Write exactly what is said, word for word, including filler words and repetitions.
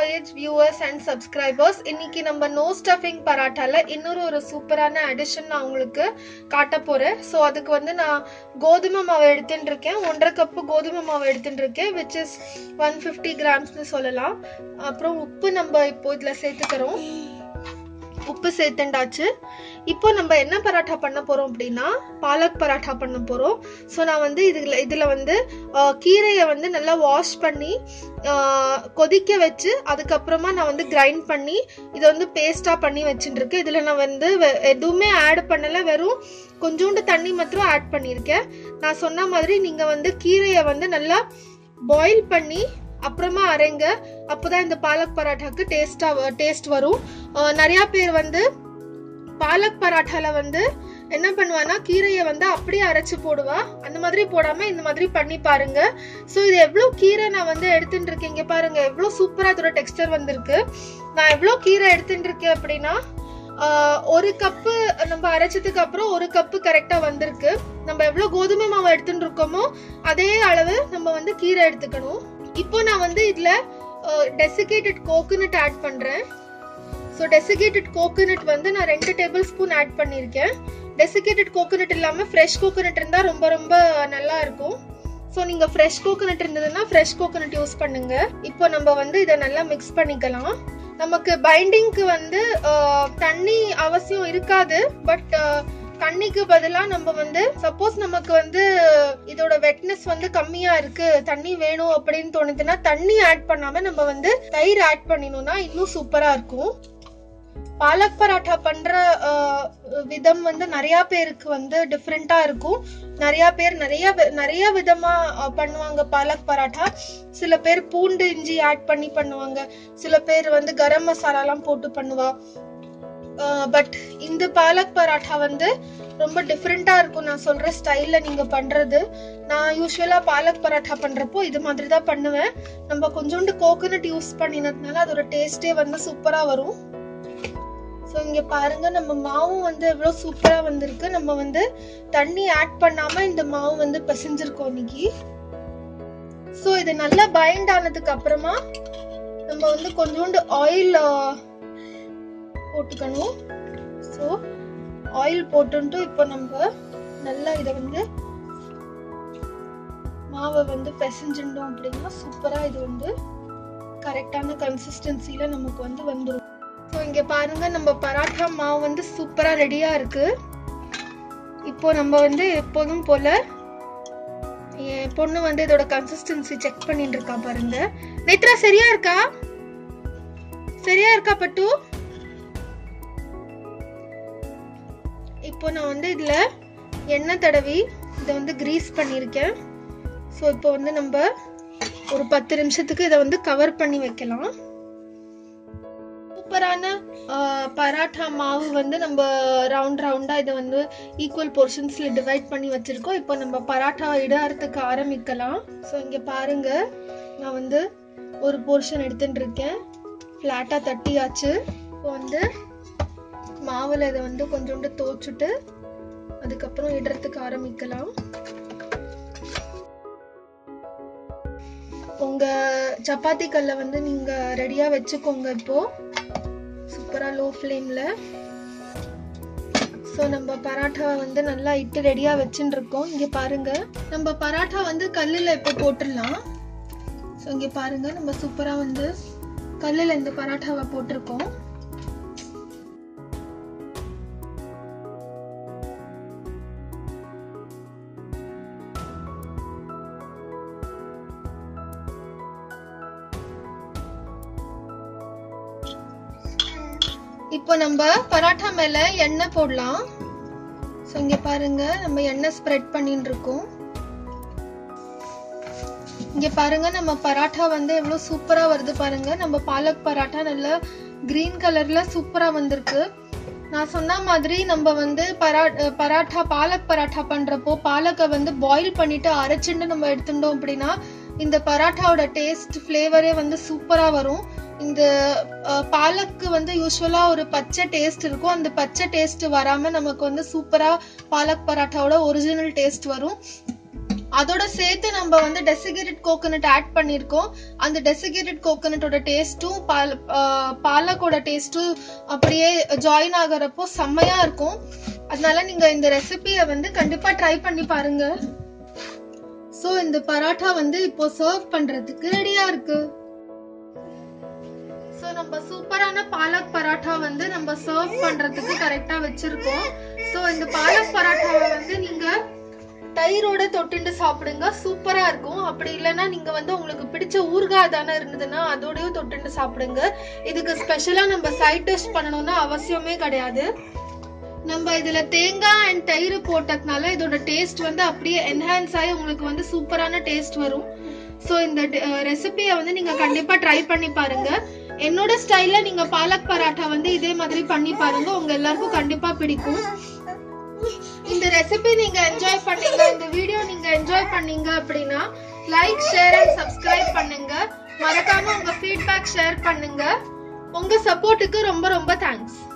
Voyage viewers and subscribers, இன்னைக்கு நம்ம no stuffing பராட்டால இன்னொரு ஒரு சூப்பரான addition நான் உங்களுக்கு காட்ட போறேன். சோ அதுக்கு வந்து நான் கோதுமை மாவு எடுத்துட்டு இருக்கேன். ஒன்றரை கப் கோதுமை மாவு எடுத்துட்டு இருக்கேன், which is one fifty grams னு சொல்லலாம். அப்புறம் உப்பு நம்ம இப்போ இதல சேர்த்துக்கறோம். உப்பு சேர்த்துண்டாச்சு. இப்போ நம்ம என்ன பராட்டா பண்ண போறோம் அப்படினா பாலக் பராட்டா பண்ண போறோம். சோ நான் வந்து இதுல இதுல வந்து கீரையை வந்து நல்லா வாஷ் பண்ணி கொதிக்க வச்சு அதுக்கு அப்புறமா நான் வந்து கிரைண்ட் பண்ணி இத வந்து பேஸ்டா பண்ணி வச்சிட்டு இருக்கேன். இதுல நான் வந்து எதுவுமே ஆட் பண்ணல, வெறும் கொஞ்சோண்டு தண்ணி மட்டும் ஆட் பண்ணிருக்கேன். நான் சொன்ன மாதிரி நீங்க வந்து கீரையை வந்து நல்லா பாயில் பண்ணி அப்புறமா அரைங்க, அப்பதான் இந்த பாலக் பராட்டாக்கு டேஸ்டா டேஸ்ட் வரும். நிறைய பேர் வந்து பாலக் பராட்டால வந்து என்ன பண்ணுவானா கீரையை வந்து அப்படியே அரைச்சு போடுவா. அந்த மாதிரி போடாம இந்த மாதிரி பண்ணி பாருங்க. சோ இது எவ்வளவு கீரை நான் வந்து எடுத்துட்டு இருக்கேன், இங்க பாருங்க எவ்வளவு சூப்பரா இதோட டெக்ஸ்டர் வந்திருக்கு. நான் எவ்வளவு கீரை எடுத்துட்டு இருக்கேன் அப்படின்னா ஒரு கப்பு நம்ம அரைச்சதுக்கு அப்புறம் ஒரு கப்பு கரெக்டா வந்திருக்கு. நம்ம எவ்வளவு கோதுமை மாவு எடுத்துட்டு இருக்கோமோ அதே அளவு நம்ம வந்து கீரை எடுத்துக்கணும். இப்போ நான் வந்து இதுல Desicated coconut ஆட் பண்றேன். சோ Desicated coconut வந்து நான் ரெண்டு டேபிள் ஸ்பூன் ஆட் பண்ணிருக்கேன். Desicated coconut இல்லாம fresh coconut இருந்தா ரொம்ப ரொம்ப நல்லா இருக்கும். சோ நீங்க fresh coconut இருந்ததுன்னா fresh coconut யூஸ் பண்ணுங்க. இப்போ நம்ம வந்து இத நல்லா mix பண்ணிக்கலாம். நமக்கு பைண்டிங்க்கு வந்து தண்ணி அவசியம் இருக்காது, பட் தண்ணிக்கு பதிலா நம்ம வந்து சப்போஸ் நமக்கு வந்து இதோட வெட்னஸ் வந்து கம்மியா இருக்கு, தண்ணி வேணும் அப்படின்னு தோணுதுன்னா தண்ணி ஆட் பண்ணாம நம்ம வந்து தயிர் ஆட் பண்ணினோம்னா இன்னும் சூப்பரா இருக்கும். பாலக் பராட்டா பண்ற விதம் வந்து நிறைய பேருக்கு வந்து டிஃப்ரெண்டா இருக்கும். நிறைய பேர் நிறைய நிறைய விதமா பண்ணுவாங்க பாலக் பராட்டா. சில பேர் பூண்டு இஞ்சி ஆட் பண்ணி பண்ணுவாங்க, சில பேர் வந்து கரம் மசாலா எல்லாம் போட்டு பண்ணுவா. பட் இந்த பாலக் பராட்டா வந்து ரொம்ப டிஃப்ரெண்டா இருக்கும். நான் சொல்ற ஸ்டைல்ல நீங்க பண்றது. நான் யூசுவலா பாலக் பராட்டா பண்றப்போ இது மாதிரி தான் பண்ணுவேன். நம்ம கொஞ்சோண்டு கோகோனட் யூஸ் பண்ணினதுனால அதோட டேஸ்டே வந்து சூப்பரா வரும். சோ இங்க பாருங்க நம்ம மாவு வந்து எவ்வளவு சூப்பரா வந்திருக்கு. நம்ம வந்து தண்ணி ஆட் பண்ணாம இந்த மாவு வந்து பிசைஞ்சிருக்கோம் இன்னைக்கு. சோ இது நல்லா பைண்ட் ஆனதுக்கு அப்புறமா நம்ம வந்து கொஞ்சோண்டு ஆயில் போட்டுக்கணும். சோ ஆயில் போட்டுட்டு இப்போ நம்ம நல்லா இத வந்து மாவை வந்து பிசைஞ்சிட்டோம் அப்படின்னா சூப்பரா இது வந்து கரெக்டான கன்சிஸ்டன்சில நமக்கு வந்து வந்துரும். சோ இங்க பாருங்க நம்ம பராட்டா மாவு வந்து சூப்பரா ரெடியா இருக்கு. இப்போ நம்ம வந்து எப்போதும் போல என் பொண்ணு வந்து இதோட கன்சிஸ்டன்சி செக் பண்ணிட்டு இருக்கா பாருங்க. நேத்ரா சரியா இருக்கா? சரியா இருக்கா பட்டு? இப்போ நான் வந்து இதுல எண்ணெய் தடவி இத வந்து கிரீஸ் பண்ணிருக்கேன். சோ இப்போ வந்து நம்ம ஒரு பத்து நிமிஷத்துக்கு இத வந்து கவர் பண்ணி வைக்கலாம். சூப்பரான பராட்டா மாவு வந்து நம்ம ரவுண்ட் ரவுண்டா இத வந்து ஈக்குவல் போர்ஷன்ஸ்ல டிவைட் பண்ணி வச்சிருக்கோம். இப்போ நம்ம பராட்டா இடறதுக்கு ஆரம்பிக்கலாம். சோ இங்க பாருங்க நான் வந்து ஒரு போர்ஷன் எடுத்துட்டு இருக்கேன். ஃபிளாட்டா தட்டியாச்சு. இப்போ வந்து மாவுல இத வந்து கொஞ்சோண்டு தோச்சுட்டு அதுக்கப்புறம் இடறதுக்கு ஆரம்பிக்கலாம். உங்க சப்பாத்தி கல்ல வந்து நீங்க ரெடியா வச்சுக்கோங்க. இப்போ சூப்பரா லோ ஃப்ளேம்ல. சோ நம்ம பராட்டா வந்து நல்லா இட்டு ரெடியா வச்சுட்டு இருக்கோம். இங்க பாருங்க நம்ம பராட்டா வந்து கல்லுல இப்போ போட்டுடலாம். சோ இங்க பாருங்க நம்ம சூப்பரா வந்து கல்லுல இந்த பராட்டாவை போட்டிருக்கோம். இப்போ நம்ம பராட்டா மேல எண்ணெய் போடலாம். சோ இங்க பாருங்க நம்ம எண்ணெய் ஸ்ப்ரெட் பண்ணிட்டு இருக்கோம். இங்க பாருங்க நம்ம பராட்டா வந்து எவ்வளவு சூப்பரா வருது பாருங்க. நம்ம பாலக் பராட்டா நல்ல கிரீன் கலர்ல சூப்பரா வந்திருக்கு. நான் சொன்ன மாதிரி நம்ம வந்து பராட்டா பாலக் பராட்டா பண்றப்போ பாலக்கை வந்து பாயில் பண்ணிட்டு அரைச்சிட்டு நம்ம எடுத்துட்டோம் அப்படின்னா இந்த பராட்டாவோட டேஸ்ட் ஃபிளேவரே வந்து சூப்பரா வரும். இந்த பாலக்கு வந்து யூசுவலா ஒரு பச்சை டேஸ்ட் இருக்கும். அந்த பச்சை டேஸ்ட் வராம நமக்கு வந்து சூப்பரா பாலக் பராட்டாவோட ஒரிஜினல் டேஸ்ட் வரும். அதோட சேர்த்து நம்ம வந்து டெசிகேட்டட் கோகனட் ஆட் பண்ணிருக்கோம். அந்த டெசிகேட்டட் கோகனட்டோட டேஸ்டும் பாலக்கோட டேஸ்டும் அப்படியே ஜாயின் ஆகிறப்போ செம்மையா இருக்கும். அதனால நீங்க இந்த ரெசிபியை வந்து கண்டிப்பா ட்ரை பண்ணி பாருங்க. சோ இந்த பராட்டா வந்து இப்போ சர்வ் பண்றதுக்கு ரெடியா இருக்கு. சோ நம்ம சூப்பரான பாலக் பராட்டா வந்து நம்ம சர்வ் பண்றதுக்கு கரெக்டா வச்சிருக்கோம். சோ இந்த பாலக் பராட்டாவை வந்து நீங்க தயிரோட தொட்டுண்டு சாப்பிடுங்க, சூப்பரா இருக்கும். அப்படி இல்லைன்னா நீங்க வந்து உங்களுக்கு பிடிச்ச ஊறுகாய் தானே இருந்ததுன்னா அதோடயும் தொட்டுண்டு சாப்பிடுங்க. இதுக்கு ஸ்பெஷலா நம்ம சைட் டிஷ் பண்ணணும்னா அவசியமே கிடையாது. நம்ம இதுல தேங்காய் அண்ட் தயிர் போட்டதுனால இதோட டேஸ்ட் வந்து அப்படியே என்ஹான்ஸ் ஆகி உங்களுக்கு வந்து சூப்பரான டேஸ்ட் வரும். சோ இந்த ரெசிபியை வந்து நீங்க கண்டிப்பா ட்ரை பண்ணி பாருங்க. என்னோட ஸ்டைல்ல நீங்க பாலக் பராட்டா வந்து இதே மாதிரி பண்ணி பாருங்க, உங்க எல்லாருக்கும் கண்டிப்பா பிடிக்கும். இந்த ரெசிபி நீங்க என்ஜாய் பண்ணீங்க, இந்த வீடியோ நீங்க என்ஜாய் பண்ணீங்க அப்படின்னா லைக், ஷேர் அண்ட் சப்ஸ்கிரைப் பண்ணுங்க. மறக்காம உங்க ஃபீட்பேக் ஷேர் பண்ணுங்க. உங்க சப்போர்ட்டுக்கு ரொம்ப ரொம்ப தேங்க்ஸ்.